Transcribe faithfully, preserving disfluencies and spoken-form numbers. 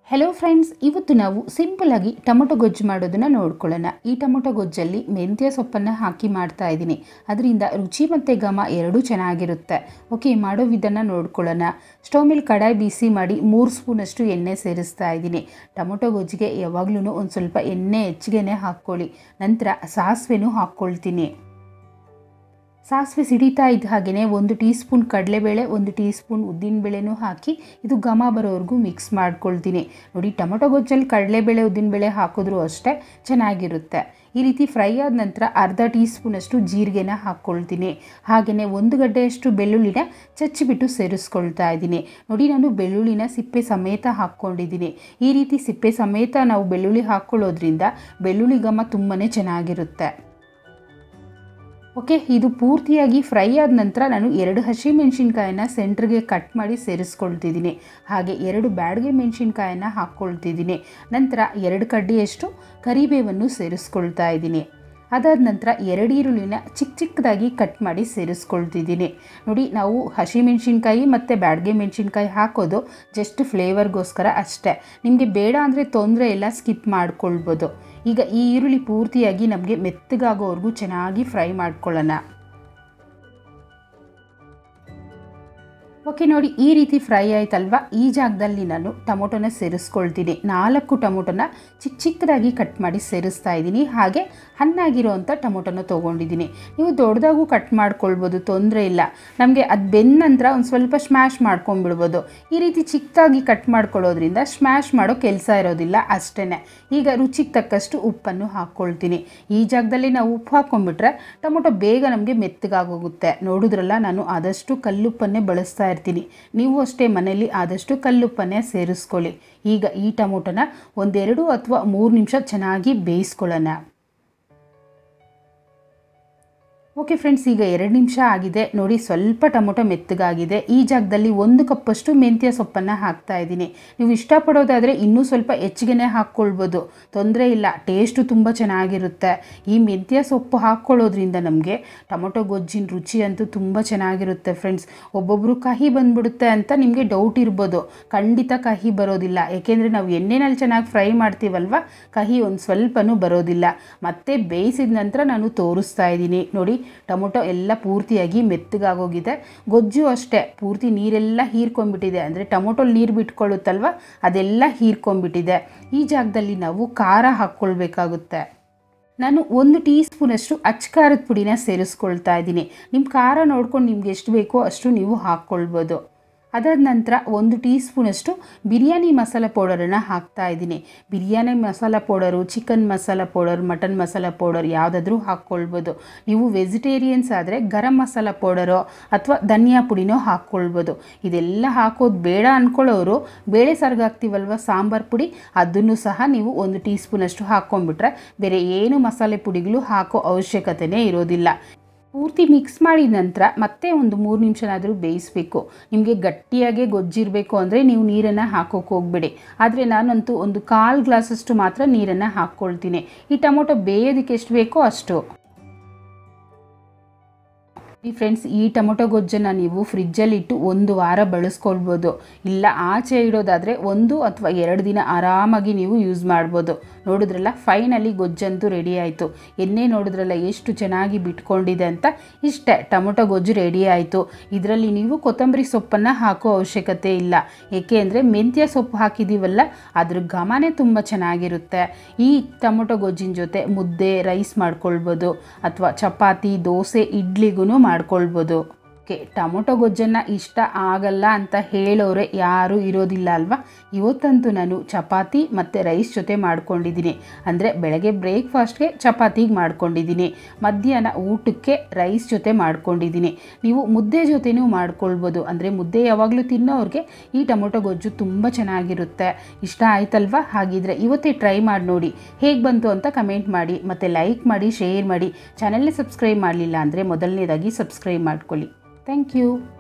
Hello friends, ಇವತ್ತು ನಾವು simple ಆಗಿ ಟೊಮೊಟೊ ಗೊಜ್ಜು ಮಾಡೋದನ್ನು ನೋಡ್ಕೊಳ್ಳೋಣ. ಈ ಟೊಮೊಟೊ ಗೊಜ್ಜಲ್ಲಿ ಮೆಂತ್ಯ ಸೊಪ್ಪನ್ನು ಹಾಕಿ ಮಾಡ್ತಾ ಇದ್ದೀನಿ. ಅದರಿಂದ ರುಚಿ ಮತ್ತು ಘಮ ಎರಡೂ ಚೆನ್ನಾಗಿರುತ್ತೆ. ಓಕೆ, ಮಾಡೋ ವಿಧಾನ ನೋಡ್ಕೊಳ್ಳೋಣ. ಸ್ಟವ್ ಮೇಲೆ ಕಡಾಯಿ ಬಿಸಿ ಮಾಡಿ ಮೂರು ಸ್ಪೂನಷ್ಟು ಎಣ್ಣೆ ಸೇರಿಸ್ತಾ ಇದ್ದೀನಿ. ಟೊಮೊಟೊ ಗೊಜ್ಜಿಗೆ ಯಾವಾಗಲೂ ಒಂದು ಸ್ವಲ್ಪ ಎಣ್ಣೆ ಹೆಚ್ಚಿಗೆನೇ ಹಾಕ್ಕೊಳ್ಳಿ. ನಂತರ ಸಾಸಿವೆನೂ ಹಾಕ್ಕೊಳ್ತೀನಿ. ಸಾಸಿವೆ ಸಿಡಿತಾ ಇದ್ದ ಹಾಗೆಯೇ ಒಂದು ಟೀ ಸ್ಪೂನ್ ಕಡಲೆಬೇಳೆ, ಒಂದು ಟೀ ಸ್ಪೂನ್ ಉದ್ದಿನಬೇಳೆನೂ ಹಾಕಿ ಇದು ಘಮ ಬರೋವರೆಗೂ ಮಿಕ್ಸ್ ಮಾಡ್ಕೊಳ್ತೀನಿ. ನೋಡಿ, ಟೊಮೊಟೊ ಗೊಜ್ಜಲ್ಲಿ ಕಡಲೆಬೇಳೆ ಉದ್ದಿನಬೇಳೆ ಹಾಕಿದ್ರೂ ಅಷ್ಟೇ ಚೆನ್ನಾಗಿರುತ್ತೆ. ಈ ರೀತಿ ಫ್ರೈ ಆದ ನಂತರ ಅರ್ಧ ಟೀ ಸ್ಪೂನಷ್ಟು ಜೀರಿಗೆನ ಹಾಕ್ಕೊಳ್ತೀನಿ. ಹಾಗೆಯೇ ಒಂದು ಗಡ್ಡೆಯಷ್ಟು ಬೆಳ್ಳುಳ್ಳಿನ ಚಚ್ಚಿಬಿಟ್ಟು ಸೇರಿಸ್ಕೊಳ್ತಾ ಇದ್ದೀನಿ. ನೋಡಿ, ನಾನು ಬೆಳ್ಳುಳ್ಳಿನ ಸಿಪ್ಪೆ ಸಮೇತ ಹಾಕ್ಕೊಂಡಿದ್ದೀನಿ. ಈ ರೀತಿ ಸಿಪ್ಪೆ ಸಮೇತ ನಾವು ಬೆಳ್ಳುಳ್ಳಿ ಹಾಕ್ಕೊಳ್ಳೋದ್ರಿಂದ ಬೆಳ್ಳುಳ್ಳಿ ಘಮ ತುಂಬಾ ಚೆನ್ನಾಗಿರುತ್ತೆ. ಓಕೆ, ಇದು ಪೂರ್ತಿಯಾಗಿ ಫ್ರೈ ಆದ ನಂತರ ನಾನು ಎರಡು ಹಸಿಮೆಣಸಿನ್ಕಾಯನ್ನು ಸೆಂಟ್ರಿಗೆ ಕಟ್ ಮಾಡಿ ಸೇರಿಸ್ಕೊಳ್ತಿದ್ದೀನಿ. ಹಾಗೆ ಎರಡು ಬ್ಯಾಡಗೆ ಮೆಣಸಿನ್ಕಾಯನ್ನು ಹಾಕ್ಕೊಳ್ತಿದ್ದೀನಿ. ನಂತರ ಎರಡು ಕಡ್ಡಿಯಷ್ಟು ಕರಿಬೇವನ್ನು ಸೇರಿಸ್ಕೊಳ್ತಾ ಇದ್ದೀನಿ. ಅದಾದ ನಂತರ ಎರಡು ಈರುಳ್ಳಿನ ಚಿಕ್ಕ ಚಿಕ್ಕದಾಗಿ ಕಟ್ ಮಾಡಿ ಸೇರಿಸ್ಕೊಳ್ತಿದ್ದೀನಿ. ನೋಡಿ, ನಾವು ಹಸಿಮೆಣಸಿನ್ಕಾಯಿ ಮತ್ತು ಬ್ಯಾಡಗೆ ಮೆಣಸಿನ್ಕಾಯಿ ಹಾಕೋದು ಜಸ್ಟ್ ಫ್ಲೇವರ್ಗೋಸ್ಕರ ಅಷ್ಟೇ. ನಿಮಗೆ ಬೇಡ ಅಂದರೆ ತೊಂದರೆ ಇಲ್ಲ, ಸ್ಕಿಪ್ ಮಾಡ್ಕೊಳ್ಬೋದು. ಈಗ ಈ ಈರುಳ್ಳಿ ಪೂರ್ತಿಯಾಗಿ ನಮಗೆ ಮೆತ್ತಗಾಗೋವರೆಗೂ ಚೆನ್ನಾಗಿ ಫ್ರೈ ಮಾಡ್ಕೊಳ್ಳೋಣ. ಓಕೆ, ನೋಡಿ, ಈ ರೀತಿ ಫ್ರೈ ಆಯ್ತಲ್ವ. ಈ ಜಾಗದಲ್ಲಿ ನಾನು ಟೊಮೊಟೊನ ಸೇರಿಸ್ಕೊಳ್ತೀನಿ. ನಾಲ್ಕು ಟೊಮೊಟೊನ ಚಿಕ್ಕ ಚಿಕ್ಕದಾಗಿ ಕಟ್ ಮಾಡಿ ಸೇರಿಸ್ತಾ ಇದ್ದೀನಿ. ಹಾಗೆ ಹಣ್ಣಾಗಿರೋವಂಥ ಟೊಮೊಟೊನ ತೊಗೊಂಡಿದ್ದೀನಿ. ನೀವು ದೊಡ್ಡದಾಗೂ ಕಟ್ ಮಾಡ್ಕೊಳ್ಬೋದು, ತೊಂದರೆ ಇಲ್ಲ. ನಮಗೆ ಅದು ಬೆಂದ ನಂತರ ಒಂದು ಸ್ವಲ್ಪ ಸ್ಮ್ಯಾಶ್ ಮಾಡ್ಕೊಂಡ್ಬಿಡ್ಬೋದು. ಈ ರೀತಿ ಚಿಕ್ಕದಾಗಿ ಕಟ್ ಮಾಡ್ಕೊಳ್ಳೋದ್ರಿಂದ ಸ್ಮ್ಯಾಶ್ ಮಾಡೋ ಕೆಲಸ ಇರೋದಿಲ್ಲ ಅಷ್ಟೇ. ಈಗ ರುಚಿಗೆ ತಕ್ಕಷ್ಟು ಉಪ್ಪನ್ನು ಹಾಕ್ಕೊಳ್ತೀನಿ. ಈ ಜಾಗದಲ್ಲಿ ನಾವು ಉಪ್ಪು ಹಾಕ್ಕೊಂಡ್ಬಿಟ್ರೆ ಟೊಮೊಟೊ ಬೇಗ ನಮಗೆ ಮೆತ್ತಗಾಗೋಗುತ್ತೆ. ನೋಡಿದ್ರಲ್ಲ, ನಾನು ಆದಷ್ಟು ಕಲ್ಲುಪ್ಪನ್ನೇ ಬಳಸ್ತಾ ಇರ್ತೀನಿ. ನೀವು ಅಷ್ಟೇ ಮನೆಯಲ್ಲಿ ಆದಷ್ಟು ಕಲ್ಲುಪ್ಪನ್ನೇ ಸೇರಿಸ್ಕೊಳ್ಳಿ. ಈಗ ಈ ಟೊಮೊಟೊನ ಒಂದೆರಡು ಅಥವಾ ಮೂರು ನಿಮಿಷ ಚೆನ್ನಾಗಿ ಬೇಯಿಸ್ಕೊಳ್ಳೋಣ. ಓಕೆ ಫ್ರೆಂಡ್ಸ್, ಈಗ ಎರಡು ನಿಮಿಷ ಆಗಿದೆ. ನೋಡಿ, ಸ್ವಲ್ಪ ಟೊಮೊಟೊ ಮೆತ್ತಗಾಗಿದೆ. ಈ ಜಾಗದಲ್ಲಿ ಒಂದು ಕಪ್ಪಷ್ಟು ಮೆಂತ್ಯ ಸೊಪ್ಪನ್ನು ಹಾಕ್ತಾ ಇದ್ದೀನಿ. ನೀವು ಇಷ್ಟಪಡೋದಾದರೆ ಇನ್ನೂ ಸ್ವಲ್ಪ ಹೆಚ್ಚಿಗೆ ಹಾಕ್ಕೊಳ್ಬೋದು, ತೊಂದರೆ ಇಲ್ಲ. ಟೇಸ್ಟು ತುಂಬ ಚೆನ್ನಾಗಿರುತ್ತೆ. ಈ ಮೆಂತ್ಯ ಸೊಪ್ಪು ಹಾಕ್ಕೊಳ್ಳೋದ್ರಿಂದ ನಮಗೆ ಟೊಮೊಟೊ ಗೊಜ್ಜಿನ ರುಚಿ ಅಂತೂ ತುಂಬ ಚೆನ್ನಾಗಿರುತ್ತೆ ಫ್ರೆಂಡ್ಸ್. ಒಬ್ಬೊಬ್ಬರು ಕಹಿ ಬಂದ್ಬಿಡುತ್ತೆ ಅಂತ ನಿಮಗೆ ಡೌಟ್ ಇರ್ಬೋದು. ಖಂಡಿತ ಕಹಿ ಬರೋದಿಲ್ಲ, ಏಕೆಂದರೆ ನಾವು ಎಣ್ಣೆನಲ್ಲಿ ಚೆನ್ನಾಗಿ ಫ್ರೈ ಮಾಡ್ತೀವಲ್ವ, ಕಹಿ ಒಂದು ಸ್ವಲ್ಪನೂ ಬರೋದಿಲ್ಲ. ಮತ್ತೆ ಬೇಯಿಸಿದ ನಂತರ ನಾನು ತೋರಿಸ್ತಾ ಇದ್ದೀನಿ. ನೋಡಿ, ಟೊಮೊಟೊ ಎಲ್ಲ ಪೂರ್ತಿಯಾಗಿ ಮೆತ್ತಗಾಗೋಗಿದೆ. ಗೊಜ್ಜು ಅಷ್ಟೇ ಪೂರ್ತಿ ನೀರೆಲ್ಲ ಹೀರ್ಕೊಂಡ್ಬಿಟ್ಟಿದೆ. ಅಂದರೆ ಟೊಮೊಟೊ ನೀರು ಬಿಟ್ಕೊಳ್ಳುತ್ತಲ್ವ, ಅದೆಲ್ಲ ಹೀರ್ಕೊಂಡ್ಬಿಟ್ಟಿದೆ. ಈ ಜಾಗದಲ್ಲಿ ನಾವು ಖಾರ ಹಾಕ್ಕೊಳ್ಬೇಕಾಗುತ್ತೆ. ನಾನು ಒಂದು ಟೀ ಸ್ಪೂನಷ್ಟು ಅಚ್ಚ ಖಾರದ ಪುಡಿನ ಸೇರಿಸ್ಕೊಳ್ತಾ ಇದ್ದೀನಿ. ನಿಮ್ಮ ಖಾರ ನೋಡ್ಕೊಂಡು ನಿಮ್ಗೆ ಎಷ್ಟು ಬೇಕೋ ಅಷ್ಟು ನೀವು ಹಾಕ್ಕೊಳ್ಬೋದು. ಅದಾದ ನಂತರ ಒಂದು ಟೀ ಸ್ಪೂನಷ್ಟು ಬಿರಿಯಾನಿ ಮಸಾಲ ಪೌಡರನ್ನು ಹಾಕ್ತಾ ಇದ್ದೀನಿ. Biryani masala powder, chicken masala powder, mutton masala powder ಯಾವುದಾದ್ರೂ ಹಾಕ್ಕೊಳ್ಬೋದು. ನೀವು ವೆಜಿಟೇರಿಯನ್ಸ್ ಆದರೆ ಗರಂ ಮಸಾಲ ಪೌಡರೋ ಅಥವಾ ಧನಿಯಾ ಪುಡಿನೋ ಹಾಕ್ಕೊಳ್ಬೋದು. ಇದೆಲ್ಲ ಹಾಕೋದು ಬೇಡ ಅಂದ್ಕೊಳ್ಳೋರು ಬೇಳೆ ಸಾರಿಗೆ ಹಾಕ್ತೀವಲ್ವ ಸಾಂಬಾರು ಪುಡಿ, ಅದನ್ನು ಸಹ ನೀವು ಒಂದು ಟೀ ಸ್ಪೂನಷ್ಟು ಹಾಕ್ಕೊಂಡ್ಬಿಟ್ರೆ ಬೇರೆ ಏನು ಮಸಾಲೆ ಪುಡಿಗಳು ಹಾಕೋ ಅವಶ್ಯಕತೆಯೇ ಇರೋದಿಲ್ಲ. ಪೂರ್ತಿ ಮಿಕ್ಸ್ ಮಾಡಿದ ನಂತರ ಮತ್ತೆ ಒಂದು ಮೂರು ನಿಮಿಷನಾದರೂ ಬೇಯಿಸಬೇಕು. ನಿಮಗೆ ಗಟ್ಟಿಯಾಗೆ ಗೊಜ್ಜಿರಬೇಕು ಅಂದರೆ ನೀವು ನೀರನ್ನು ಹಾಕೋಕೆ ಹೋಗಬೇಡಿ. ಆದರೆ ನಾನಂತೂ ಒಂದು ಕಾಲು ಗ್ಲಾಸಷ್ಟು ಮಾತ್ರ ನೀರನ್ನು ಹಾಕ್ಕೊಳ್ತೀನಿ. ಈ ಟೊಮೊಟೊ ಬೇಯೋದಕ್ಕೆ ಎಷ್ಟು ಬೇಕೋ ಅಷ್ಟು. ಈ ಫ್ರೆಂಡ್ಸ್, ಈ ಟೊಮೊಟೊ ಗೊಜ್ಜನ್ನು ನೀವು ಫ್ರಿಜ್ಜಲ್ಲಿಟ್ಟು ಒಂದು ವಾರ ಬಳಸ್ಕೊಳ್ಬೋದು. ಇಲ್ಲ ಆಚೆ ಇಡೋದಾದರೆ ಒಂದು ಅಥವಾ ಎರಡು ದಿನ ಆರಾಮಾಗಿ ನೀವು ಯೂಸ್ ಮಾಡ್ಬೋದು. ನೋಡಿದ್ರಲ್ಲ, ಫೈನಲಿ ಗೊಜ್ಜಂತೂ ರೆಡಿ ಆಯಿತು. ಎಣ್ಣೆ ನೋಡಿದ್ರಲ್ಲ ಎಷ್ಟು ಚೆನ್ನಾಗಿ ಬಿಟ್ಕೊಂಡಿದೆ ಅಂತ. ಇಷ್ಟೇ, ಟೊಮೊಟೊ ಗೊಜ್ಜು ರೆಡಿ ಆಯಿತು. ಇದರಲ್ಲಿ ನೀವು ಕೊತ್ತಂಬರಿ ಸೊಪ್ಪನ್ನು ಹಾಕೋ ಅವಶ್ಯಕತೆ ಇಲ್ಲ, ಏಕೆ ಅಂದರೆ ಮೆಂತ್ಯ ಸೊಪ್ಪು ಹಾಕಿದ್ದೀವಲ್ಲ, ಅದ್ರ ಘಮನೇ ತುಂಬ ಚೆನ್ನಾಗಿರುತ್ತೆ. ಈ ಟೊಮೊಟೊ ಗೊಜ್ಜಿನ ಜೊತೆ ಮುದ್ದೆ, ರೈಸ್ ಮಾಡ್ಕೊಳ್ಬೋದು ಅಥವಾ ಚಪಾತಿ, ದೋಸೆ, ಇಡ್ಲಿಗೂ ಮಾಡ್ಕೊಳ್ಬೋದು. ಓಕೆ, ಟೊಮೊಟೊ ಗೊಜ್ಜನ್ನು ಇಷ್ಟ ಆಗಲ್ಲ ಅಂತ ಹೇಳೋರೆ ಯಾರೂ ಇರೋದಿಲ್ಲ ಅಲ್ವಾ. ಇವತ್ತಂತೂ ನಾನು ಚಪಾತಿ ಮತ್ತು ರೈಸ್ ಜೊತೆ ಮಾಡ್ಕೊಂಡಿದ್ದೀನಿ. ಅಂದರೆ ಬೆಳಗ್ಗೆ ಬ್ರೇಕ್ಫಾಸ್ಟ್ಗೆ ಚಪಾತಿಗೆ ಮಾಡ್ಕೊಂಡಿದ್ದೀನಿ, ಮಧ್ಯಾಹ್ನ ಊಟಕ್ಕೆ ರೈಸ್ ಜೊತೆ ಮಾಡ್ಕೊಂಡಿದ್ದೀನಿ. ನೀವು ಮುದ್ದೆ ಜೊತೆನೂ ಮಾಡ್ಕೊಳ್ಬೋದು. ಅಂದರೆ ಮುದ್ದೆ ಯಾವಾಗಲೂ ತಿನ್ನೋರಿಗೆ ಈ ಟೊಮೊಟೊ ಗೊಜ್ಜು ತುಂಬ ಚೆನ್ನಾಗಿರುತ್ತೆ. ಇಷ್ಟ ಆಯ್ತಲ್ವಾ? ಹಾಗಿದ್ರೆ ಇವತ್ತೇ ಟ್ರೈ ಮಾಡಿ ನೋಡಿ. ಹೇಗೆ ಬಂತು ಅಂತ ಕಮೆಂಟ್ ಮಾಡಿ, ಮತ್ತು ಲೈಕ್ ಮಾಡಿ, ಶೇರ್ ಮಾಡಿ. ಚಾನಲ್ನ ಸಬ್ಸ್ಕ್ರೈಬ್ ಮಾಡಲಿಲ್ಲ ಅಂದರೆ ಮೊದಲನೇದಾಗಿ ಸಬ್ಸ್ಕ್ರೈಬ್ ಮಾಡ್ಕೊಳ್ಳಿ. Thank you.